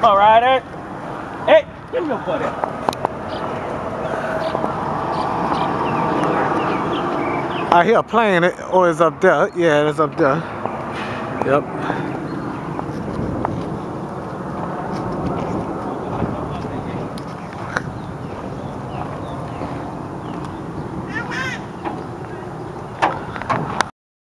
All right, hey, give me your butt out. I hear a plane, or it's up there. Yeah, it's up there. Yep.